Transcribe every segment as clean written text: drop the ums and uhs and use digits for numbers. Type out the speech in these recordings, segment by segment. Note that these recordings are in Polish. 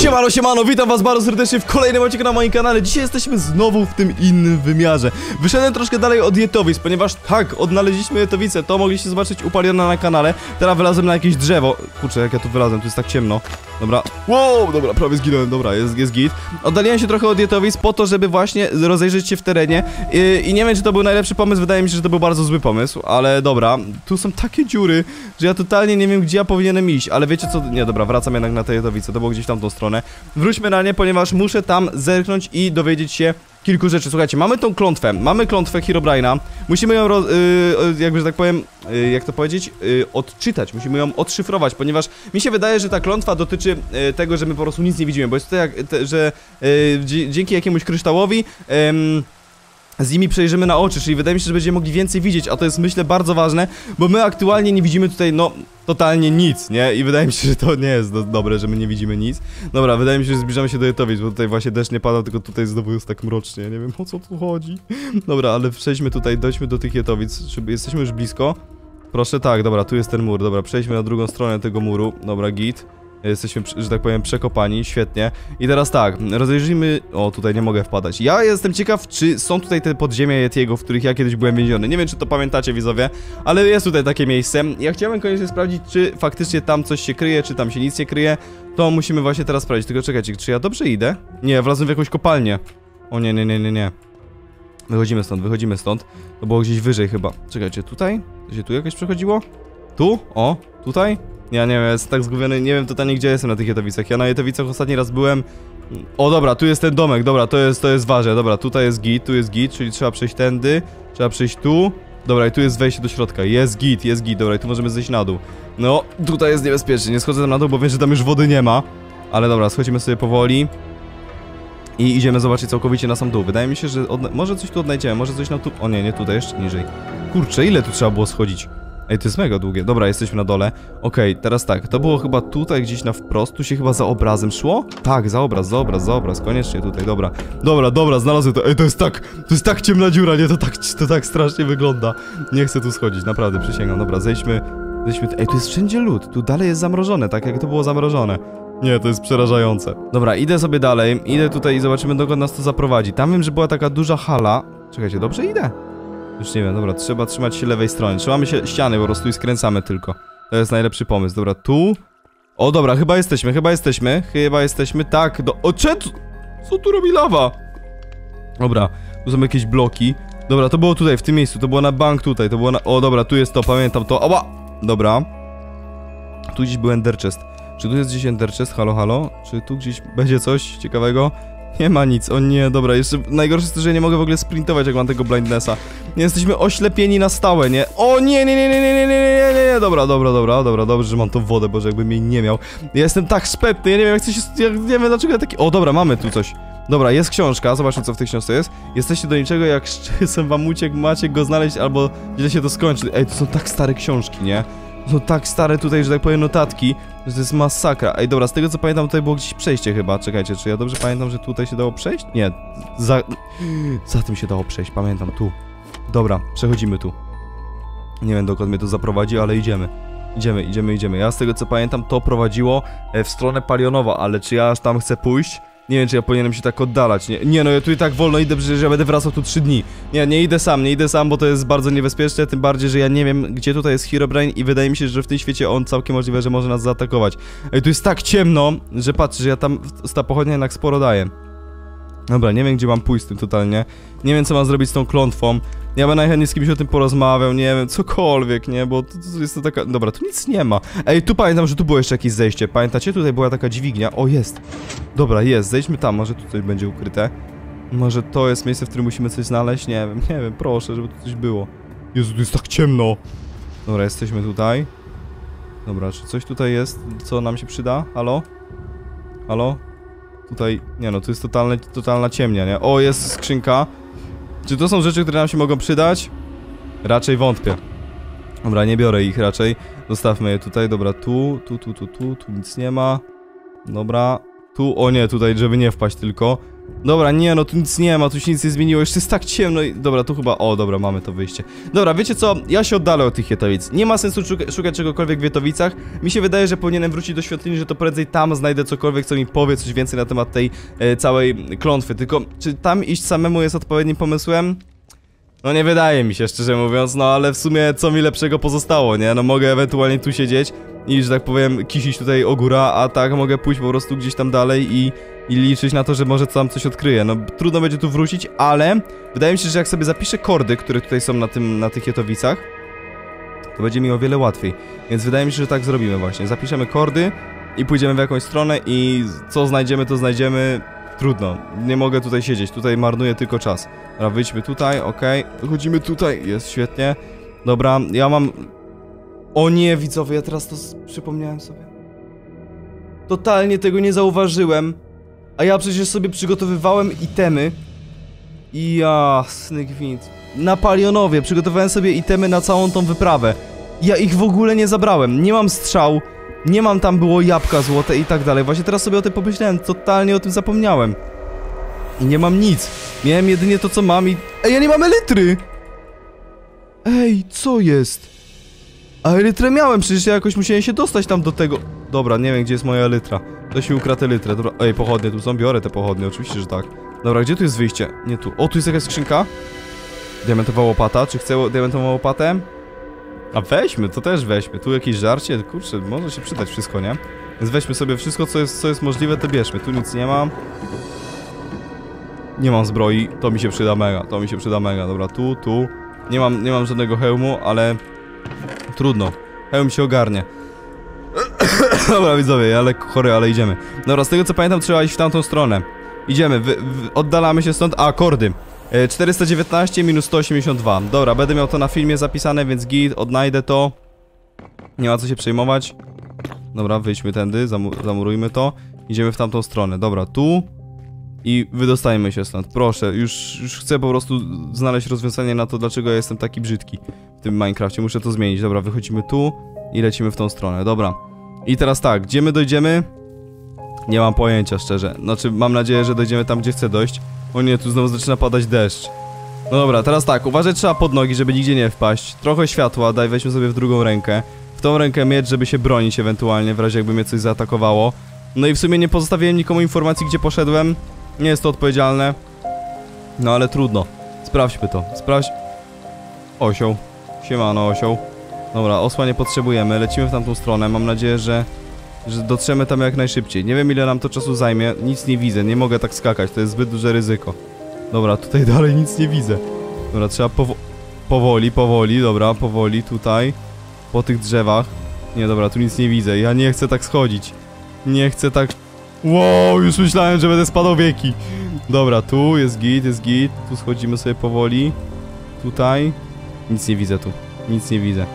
Siemano, siemano, witam was bardzo serdecznie w kolejnym odcinku na moim kanale. Dzisiaj jesteśmy znowu w tym innym wymiarze. Wyszedłem troszkę dalej od jetowic, ponieważ tak, odnaleźliśmy jetowicę. To mogliście zobaczyć u Paliona na kanale. Teraz wylazłem na jakieś drzewo. Kurczę, jak ja tu wylazłem, tu jest tak ciemno. Dobra, wow, dobra, prawie zginąłem, dobra, jest git. Oddaliłem się trochę od jetowic po to, żeby właśnie rozejrzeć się w terenie. I nie wiem, czy to był najlepszy pomysł, wydaje mi się, że to był bardzo zły pomysł. Ale dobra, tu są takie dziury, że ja totalnie nie wiem, gdzie ja powinienem iść. Ale wiecie co, nie, dobra, wracam jednak na te jetowice, to było gdzieś w tamtą stronę. Wróćmy na nie, ponieważ muszę tam zerknąć i dowiedzieć się kilku rzeczy. Słuchajcie, mamy tą klątwę, mamy klątwę Herobrine'a. Musimy ją, jakby, że tak powiem, jak to powiedzieć, odczytać. Musimy ją odszyfrować, ponieważ mi się wydaje, że ta klątwa dotyczy tego, że my po prostu nic nie widzimy, bo jest to jak, że dzięki jakiemuś kryształowi z nimi przejrzymy na oczy, czyli wydaje mi się, że będziemy mogli więcej widzieć, a to jest, myślę, bardzo ważne, bo my aktualnie nie widzimy tutaj, no, totalnie nic, nie? I wydaje mi się, że to nie jest dobre, że my nie widzimy nic. Dobra, wydaje mi się, że zbliżamy się do jetowic, bo tutaj właśnie deszcz nie padał, tylko tutaj znowu jest tak mrocznie, nie wiem, o co tu chodzi. Dobra, ale przejdźmy tutaj, dojdźmy do tych jetowic, jesteśmy już blisko. Proszę, tak, dobra, tu jest ten mur, dobra, przejdźmy na drugą stronę tego muru, dobra, git. Jesteśmy, że tak powiem, przekopani, świetnie. I teraz tak, rozejrzyjmy... O, tutaj nie mogę wpadać. Ja jestem ciekaw, czy są tutaj te podziemia Yetiego, w których ja kiedyś byłem więziony. Nie wiem, czy to pamiętacie, widzowie, ale jest tutaj takie miejsce. Ja chciałem koniecznie sprawdzić, czy faktycznie tam coś się kryje, czy tam się nic nie kryje. To musimy właśnie teraz sprawdzić. Tylko czekajcie, czy ja dobrze idę? Nie, wlazłem w jakąś kopalnię. O nie, nie, nie, nie, nie. Wychodzimy stąd, wychodzimy stąd. To było gdzieś wyżej chyba. Czekajcie, tutaj? To się tu jakoś przechodziło? Tu? O, tutaj? Ja nie wiem, jestem tak zgubiony, nie wiem totalnie, gdzie jestem na tych jetowicach. Ja na jetowicach ostatni raz byłem... O dobra, tu jest ten domek, dobra, to jest ważne. Dobra, tutaj jest git, czyli trzeba przejść tędy. Trzeba przejść tu. Dobra, i tu jest wejście do środka, jest git, dobra, i tu możemy zejść na dół. No, tutaj jest niebezpiecznie, nie schodzę tam na dół, bo wiem, że tam już wody nie ma. Ale dobra, schodzimy sobie powoli. I idziemy zobaczyć całkowicie na sam dół. Wydaje mi się, że może coś tu odnajdziemy, może coś na tu... O nie, nie tutaj, jeszcze niżej. Kurczę, ile tu trzeba było schodzić? Ej, to jest mega długie. Dobra, jesteśmy na dole. Okej, teraz tak, to było chyba tutaj gdzieś na wprost. Tu się chyba za obrazem szło? Tak, za obraz, koniecznie tutaj, dobra. Dobra, znalazłem to. Ej, to jest tak ciemna dziura, nie? To tak strasznie wygląda. Nie chcę tu schodzić, naprawdę, przysięgam. Dobra, zejdźmy. Ej, tu jest wszędzie lód. Tu dalej jest zamrożone, tak jak to było zamrożone. Nie, to jest przerażające. Dobra, idę sobie dalej. Idę tutaj i zobaczymy, dokąd nas to zaprowadzi. Tam wiem, że była taka duża hala. Czekajcie, dobrze idę? Już nie wiem, dobra, trzeba trzymać się lewej strony. Trzymamy się ściany po prostu i skręcamy tylko. To jest najlepszy pomysł. Dobra, tu. O, dobra, chyba jesteśmy. Tak, co tu robi lawa? Dobra, tu są jakieś bloki. Dobra, to było tutaj, w tym miejscu. To było na bank tutaj, to było na... O, dobra, tu jest to, pamiętam to. Ała! Dobra. Tu gdzieś był ender chest. Czy tu jest gdzieś ender chest? Halo? Czy tu gdzieś będzie coś ciekawego? Nie ma nic, o nie, dobra, jeszcze najgorsze jest to, że ja nie mogę w ogóle sprintować, jak mam tego blindnessa. Nie, jesteśmy oślepieni na stałe, nie? O nie, nie, dobra, dobrze, że mam tą wodę, boże, jakbym jej nie miał. Ja jestem tak spętny, ja nie wiem, nie wiem dlaczego ja taki... O, dobra, mamy tu coś. Dobra, jest książka, zobaczmy, co w tej książce jest. Jesteście do niczego, jak szczysem wam uciekł, macie go znaleźć, albo źle się to skończy. Ej, to są tak stare książki, nie? To są tak stare tutaj, że tak powiem, notatki, że to jest masakra. Ej, dobra, z tego co pamiętam, tutaj było gdzieś przejście chyba. Czekajcie, czy ja dobrze pamiętam, że tutaj się dało przejść? Nie, za tym się dało przejść, pamiętam, tu. Dobra, przechodzimy tu. Nie wiem, dokąd mnie to zaprowadzi, ale idziemy. Idziemy. Ja z tego co pamiętam, to prowadziło w stronę Palionowa, ale czy ja aż tam chcę pójść? Nie wiem, czy ja powinienem się tak oddalać. Nie, no ja tu i tak wolno idę, że ja będę wracał tu 3 dni. Nie idę sam, bo to jest bardzo niebezpieczne, tym bardziej, że ja nie wiem, gdzie tutaj jest Herobrine i wydaje mi się, że w tym świecie on całkiem możliwe, że może nas zaatakować. Ej, tu jest tak ciemno, że patrzę, że ja tam ta pochodnia jednak sporo daje. Dobra, nie wiem, gdzie mam pójść z tym totalnie. Nie wiem, co mam zrobić z tą klątwą. Ja bym najchętniej z kimś o tym porozmawiał, nie wiem, cokolwiek, nie, bo to jest to taka... Dobra, tu nic nie ma. Ej, tu pamiętam, że tu było jeszcze jakieś zejście. Pamiętacie? Tutaj była taka dźwignia. O, jest. Dobra, jest. Zejdźmy tam, może tu coś będzie ukryte. Może to jest miejsce, w którym musimy coś znaleźć? Nie wiem, proszę, żeby tu coś było. Jezu, tu jest tak ciemno. Dobra, jesteśmy tutaj. Dobra, czy coś tutaj jest, co nam się przyda? Halo? Tutaj... Nie no, tu jest totalna ciemnia, nie? O, jest skrzynka. Czy to są rzeczy, które nam się mogą przydać? Raczej wątpię. Dobra, nie biorę ich raczej. Zostawmy je tutaj, dobra, tu nic nie ma. Dobra, tu, o nie, tutaj, żeby nie wpaść tylko. Dobra, nie, no tu nic nie ma, tu się nic nie zmieniło, jeszcze jest tak ciemno i... Dobra, tu chyba... O, dobra, mamy to wyjście. Dobra, wiecie co? Ja się oddalę od tych Jetowic. Nie ma sensu szukać czegokolwiek w Jetowicach. Mi się wydaje, że powinienem wrócić do świątyni, że to prędzej tam znajdę cokolwiek, co mi powie coś więcej na temat tej całej klątwy. Tylko, czy tam iść samemu jest odpowiednim pomysłem? No nie wydaje mi się, szczerze mówiąc, no ale w sumie co mi lepszego pozostało, nie? No mogę ewentualnie tu siedzieć i, że tak powiem, kisić tutaj o góra, a tak mogę pójść po prostu gdzieś tam dalej i liczyć na to, że może tam coś odkryję. No trudno będzie tu wrócić, ale wydaje mi się, że jak sobie zapiszę kordy, które tutaj są na tych Jetowicach, to będzie mi o wiele łatwiej. Więc wydaje mi się, że tak zrobimy właśnie. Zapiszemy kordy i pójdziemy w jakąś stronę i co znajdziemy, to znajdziemy. Trudno, nie mogę tutaj siedzieć, tutaj marnuję tylko czas. Dobra, wyjdźmy tutaj, okej. Wychodzimy tutaj, jest świetnie. Dobra, ja mam... O nie, widzowie, ja teraz to przypomniałem sobie. Totalnie tego nie zauważyłem. A ja przecież sobie przygotowywałem itemy. I jasny gwint. Na Palionowie przygotowałem sobie itemy na całą tą wyprawę. Ja ich w ogóle nie zabrałem, nie mam strzał. Nie mam tam było jabłka złote i tak dalej. Właśnie teraz sobie o tym pomyślałem, totalnie o tym zapomniałem. I nie mam nic. Miałem jedynie to, co mam i... Ej, ja nie mam elitry! Ej, co jest? A elytrę miałem, przecież ja jakoś musiałem się dostać tam do tego... Dobra, nie wiem, gdzie jest moja elytra. Ktoś mi ukradł elytrę, dobra. Ej, pochodnie tu są, biorę te pochodnie, oczywiście, że tak. Dobra, gdzie tu jest wyjście? Nie tu. O, tu jest jakaś skrzynka. Diamentowa łopata, czy chcę diamentową łopatę? A weźmy, to też weźmy. Tu jakieś żarcie, kurczę, może się przydać wszystko, nie? Więc weźmy sobie wszystko, co jest możliwe, to bierzmy. Tu nic nie mam. Nie mam zbroi, to mi się przyda mega, to mi się przyda mega. Dobra, tu. Nie mam żadnego hełmu, ale... Trudno. Hełm się ogarnie. Dobra, widzowie, ale chory, ale idziemy. Dobra, z tego co pamiętam, trzeba iść w tamtą stronę. Idziemy, oddalamy się stąd. A, kordy. 419 minus 182. Dobra, będę miał to na filmie zapisane, więc git, odnajdę to. Nie ma co się przejmować. Dobra, wyjdźmy tędy, zamurujmy to. Idziemy w tamtą stronę. Dobra, tu. I wydostajmy się stąd. Proszę, już chcę po prostu znaleźć rozwiązanie na to, dlaczego ja jestem taki brzydki w tym Minecrafcie. Muszę to zmienić. Dobra, wychodzimy tu i lecimy w tą stronę. Dobra. I teraz tak, gdzie my dojdziemy? Nie mam pojęcia, szczerze. Znaczy, mam nadzieję, że dojdziemy tam, gdzie chcę dojść. O nie, tu znowu zaczyna padać deszcz. No dobra, teraz tak, uważać trzeba pod nogi, żeby nigdzie nie wpaść. Trochę światła, weźmy sobie w drugą rękę. W tą rękę miecz, żeby się bronić ewentualnie, w razie jakby mnie coś zaatakowało. No i w sumie nie pozostawiłem nikomu informacji, gdzie poszedłem. Nie jest to odpowiedzialne. No ale trudno. Sprawdźmy to. Osioł. Siemano, osioł. Dobra, osła nie potrzebujemy, lecimy w tamtą stronę. Mam nadzieję, że dotrzemy tam jak najszybciej. Nie wiem, ile nam to czasu zajmie. Nic nie widzę, nie mogę tak skakać, to jest zbyt duże ryzyko. Dobra, tutaj dalej nic nie widzę. Dobra, trzeba powoli, dobra, powoli tutaj. Po tych drzewach. Nie, dobra, tu nic nie widzę. Ja nie chcę tak schodzić. Nie chcę tak... Wow, już myślałem, że będę spadał wieki. Dobra, tu jest git, Tu schodzimy sobie powoli. Tutaj. Nic nie widzę tu. Nic nie widzę.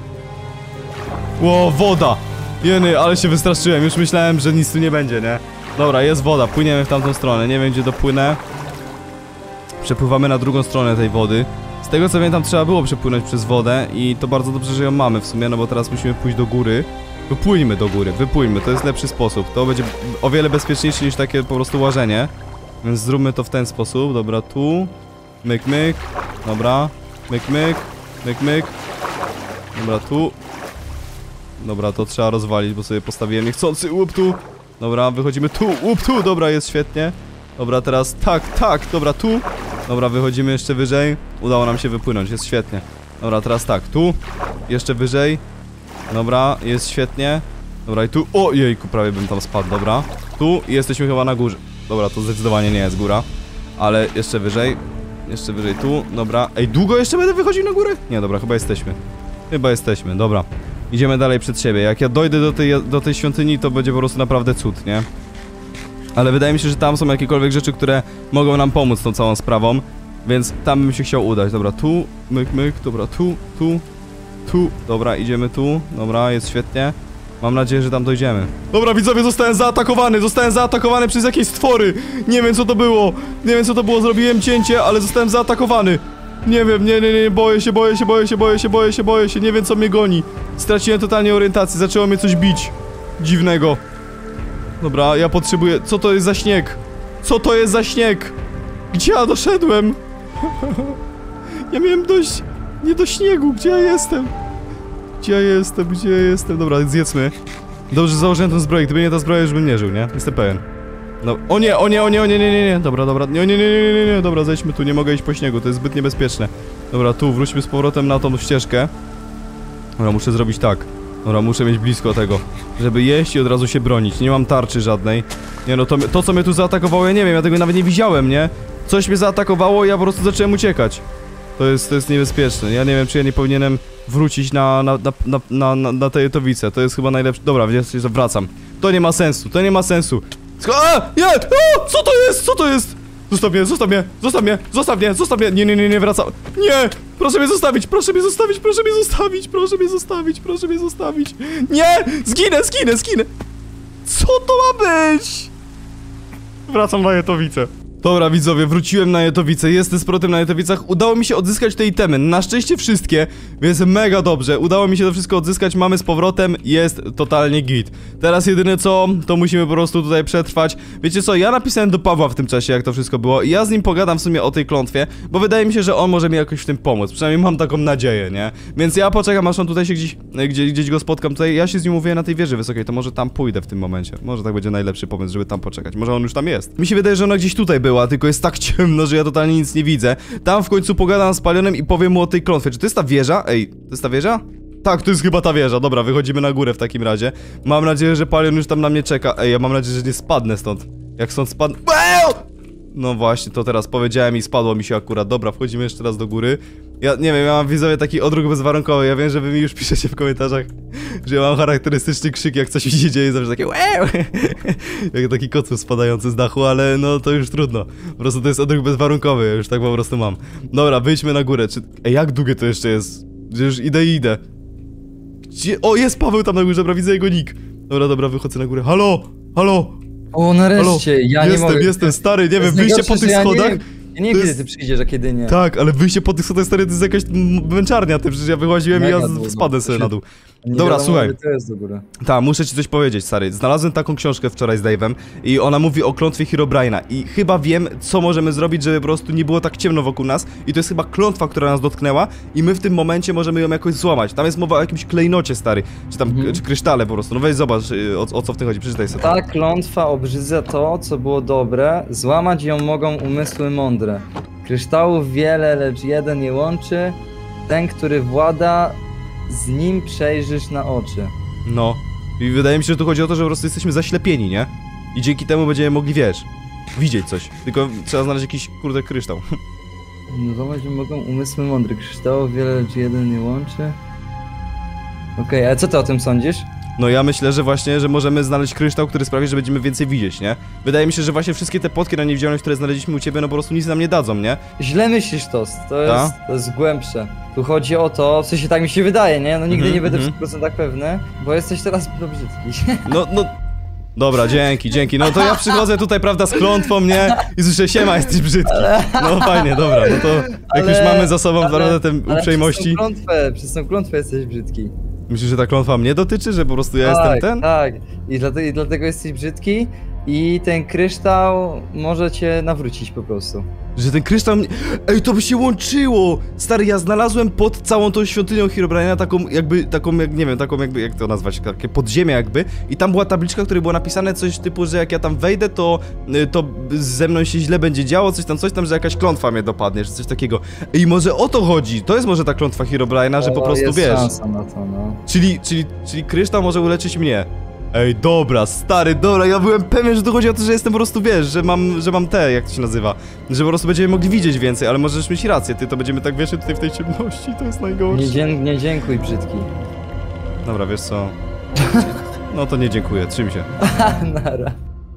Wow, woda! Jeny, ale się wystraszyłem. Już myślałem, że nic tu nie będzie, nie? Dobra, jest woda. Płyniemy w tamtą stronę. Nie wiem, gdzie dopłynę. Przepływamy na drugą stronę tej wody. Z tego co pamiętam, trzeba było przepłynąć przez wodę i to bardzo dobrze, że ją mamy w sumie, no bo teraz musimy pójść do góry. Wypłyńmy do góry, wypłyńmy, to jest lepszy sposób. To będzie o wiele bezpieczniejsze niż takie po prostu łażenie. Więc zróbmy to w ten sposób. Dobra, tu. Myk, myk. Dobra. Myk, myk. Myk, myk. Dobra, tu. Dobra, to trzeba rozwalić, bo sobie postawiłem niechcący łup tu. Dobra, wychodzimy tu, łup tu. Dobra, jest świetnie. Dobra, teraz tak, dobra, tu. Dobra, wychodzimy jeszcze wyżej. Udało nam się wypłynąć, jest świetnie. Dobra, teraz tak, tu. Jeszcze wyżej. Dobra, jest świetnie. Dobra, i tu. O, jejku, prawie bym tam spadł, dobra. Tu i jesteśmy chyba na górze. Dobra, to zdecydowanie nie jest góra. Ale jeszcze wyżej. Jeszcze wyżej tu, dobra. Ej, długo jeszcze będę wychodził na górę? Nie, dobra, chyba jesteśmy, dobra. Idziemy dalej przed siebie. Jak ja dojdę do tej świątyni, to będzie po prostu naprawdę cud, nie? Ale wydaje mi się, że tam są jakiekolwiek rzeczy, które mogą nam pomóc tą całą sprawą. Więc tam bym się chciał udać. Dobra, tu, myk, myk, dobra, tu. Dobra, idziemy tu. Dobra, jest świetnie. Mam nadzieję, że tam dojdziemy. Dobra, widzowie, zostałem zaatakowany przez jakieś stwory. Nie wiem, co to było. Zrobiłem cięcie, ale zostałem zaatakowany. Nie wiem, nie, boję się. Nie wiem, co mnie goni. Straciłem totalnie orientację, zaczęło mnie coś bić. Dziwnego. Dobra, ja potrzebuję... Co to jest za śnieg? Co to jest za śnieg? Gdzie ja doszedłem? Ja miałem dość... nie do śniegu, gdzie ja jestem? Gdzie ja jestem, gdzie ja jestem? Dobra, zjedzmy. Dobrze, że założyłem tę zbroję, gdyby nie ta zbroja, już bym nie żył, nie? Jestem pewien. No, o nie, o nie, o nie, o nie, nie, nie, nie, dobra, dobra, nie, nie, nie, nie, nie, nie, dobra, zejdźmy tu, nie mogę iść po śniegu, to jest zbyt niebezpieczne. Dobra, tu, wróćmy z powrotem na tą ścieżkę. Dobra, muszę zrobić tak. Dobra, muszę mieć blisko tego, żeby jeść i od razu się bronić. Nie mam tarczy żadnej. Nie no, to co mnie tu zaatakowało, ja nie wiem, ja tego nawet nie widziałem, nie? Coś mnie zaatakowało i ja po prostu zacząłem uciekać. To jest niebezpieczne. Ja nie wiem, czy ja nie powinienem wrócić na te jetowice. To jest chyba najlepsze. Dobra, wracam. To nie ma sensu, to nie ma sensu. A! Nie! A! Co to jest? Co to jest? Zostaw mnie, zostaw mnie, zostaw mnie, zostaw mnie, zostaw mnie. Nie, nie, nie, nie, wracam. Nie! Proszę mnie zostawić, proszę mnie zostawić, proszę mnie zostawić, proszę mnie zostawić, proszę mnie zostawić. Nie! Zginę, zginę, zginę. Co to ma być? Wracam na jetowice. Dobra, widzowie, wróciłem na jetowice, jestem z powrotem na jetowicach. Udało mi się odzyskać te itemy, na szczęście wszystkie, więc mega dobrze. Udało mi się to wszystko odzyskać, mamy z powrotem, jest totalnie git. Teraz jedyne co, to musimy po prostu tutaj przetrwać. Wiecie co, ja napisałem do Pawła w tym czasie, jak to wszystko było, i ja z nim pogadam w sumie o tej klątwie, bo wydaje mi się, że on może mi jakoś w tym pomóc. Przynajmniej mam taką nadzieję, nie? Więc ja poczekam, aż on tutaj się gdzieś go spotkam tutaj. Ja się z nim mówię na tej wieży wysokiej, to może tam pójdę w tym momencie. Może tak będzie najlepszy pomysł, żeby tam poczekać. Może on już tam jest. Mi się wydaje, że ona gdzieś tutaj była, tylko jest tak ciemno, że ja totalnie nic nie widzę. Tam w końcu pogadam z Palionem i powiem mu o tej klątwie. Czy to jest ta wieża? Ej, to jest ta wieża? Tak, to jest chyba ta wieża. Dobra, wychodzimy na górę w takim razie. Mam nadzieję, że Palion już tam na mnie czeka. Ej, ja mam nadzieję, że nie spadnę stąd. Jak stąd spadnę... No właśnie, to teraz powiedziałem i spadło mi się akurat. Dobra, wchodzimy jeszcze raz do góry. Ja nie wiem, ja mam widzowie taki odruch bezwarunkowy. Ja wiem, że wy mi już piszecie w komentarzach, że ja mam charakterystyczny krzyk, jak coś mi się dzieje, zawsze takie jak taki kocur spadający z dachu, ale no to już trudno. Po prostu to jest odruch bezwarunkowy, ja już tak po prostu mam. Dobra, wyjdźmy na górę. Ej, jak długie to jeszcze jest? Już idę. Gdzie? O, jest Paweł tam na górze, dobra, widzę jego nick. Dobra, wychodzę na górę. Halo! O, nareszcie, Halo? ja nie mogę. Jestem, stary, nie wiem, wyjście po tych schodach. Ja nie wiem, kiedy ty przyjdziesz, a kiedy nie. Tak, ale wyjście po tych schodach, stary, to jest jakaś męczarnia, ty, przecież ja wyłaziłem i ja spadłem sobie na dół. Dobra, słuchaj. To jest do góry. Tak, muszę ci coś powiedzieć, stary. Znalazłem taką książkę wczoraj z Dave'em i ona mówi o klątwie Herobrine'a i chyba wiem, co możemy zrobić, żeby po prostu nie było tak ciemno wokół nas i to jest chyba klątwa, która nas dotknęła i my w tym momencie możemy ją jakoś złamać. Tam jest mowa o jakimś klejnocie, stary, czy tam czy krysztale po prostu. No weź zobacz, o co w tym chodzi, przeczytaj sobie. Ta klątwa obrzydza to, co było dobre, złamać ją mogą umysły mądre. Kryształów wiele, lecz jeden je łączy, ten, który włada, z nim przejrzysz na oczy. No. I wydaje mi się, że tu chodzi o to, że po prostu jesteśmy zaślepieni, nie? I dzięki temu będziemy mogli, wiesz, widzieć coś. Tylko trzeba znaleźć jakiś, kurde, kryształ. No złamać mogą umysły mądre. Kryształów wiele, lecz jeden nie łączy. Okej, a co ty o tym sądzisz? No ja myślę, że właśnie, że możemy znaleźć kryształ, który sprawi, że będziemy więcej widzieć, nie? Wydaje mi się, że właśnie wszystkie te potki na niewidzialność, które znaleźliśmy u ciebie, no po prostu nic nam nie dadzą, nie? Źle myślisz, to jest głębsze. Tu chodzi o to, w sensie tak mi się wydaje, nie? No nigdy nie będę w 100% pewny, bo jesteś teraz brzydki. No. Dobra, dzięki. No to ja przychodzę tutaj, prawda, z klątwą, nie? I słyszę, siema, jesteś brzydki. No fajnie, dobra, no to jak już mamy za sobą, prawda, te uprzejmości. Przez tą klątwę jesteś brzydki. Myślisz, że ta klątwa mnie dotyczy, że po prostu ja jestem ten? Tak, i dlatego jesteś brzydki i ten kryształ może cię nawrócić po prostu. Że ten kryształ... Ej, to by się łączyło! Stary, ja znalazłem pod całą tą świątynią Herobrine'a taką, nie wiem, jak to nazwać, takie podziemie jakby. I tam była tabliczka, w której było napisane coś typu, że jak ja tam wejdę, to ze mną się źle będzie działo, coś tam, że jakaś klątwa mnie dopadnie, czy coś takiego. Ej, może o to chodzi, to jest może ta klątwa Herobrine'a, że po prostu jest wiesz... szansa na to, no. Czyli kryształ może uleczyć mnie. Ej, dobra, stary, dobra, ja byłem pewien, że tu chodzi o to, że jestem po prostu, wiesz, że mam jak to się nazywa, że po prostu będziemy mogli widzieć więcej, ale możesz mieć rację, to będziemy tak, wiesz, tutaj w tej ciemności, to jest najgorsze. Nie dziękuj, brzydki. Dobra, wiesz co, no to nie dziękuję, trzym się. Nara.